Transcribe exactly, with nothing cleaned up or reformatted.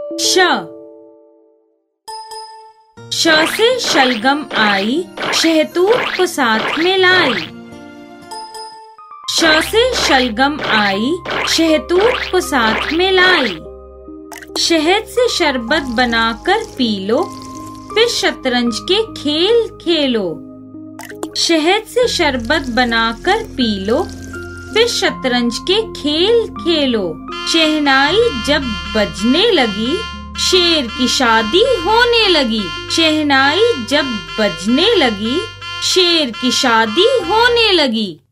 श श से शलगम आई, शहतूत को साथ में लाई। श से शलगम आई, शहतूत को साथ में लाई। शहद से शरबत बनाकर पी लो, फिर शतरंज के खेल खेलो। शहद से शरबत बनाकर पी लो, फिर शतरंज के खेल खेलो। शहनाई जब बजने लगी, शेर की शादी होने लगी। शहनाई जब बजने लगी, शेर की शादी होने लगी।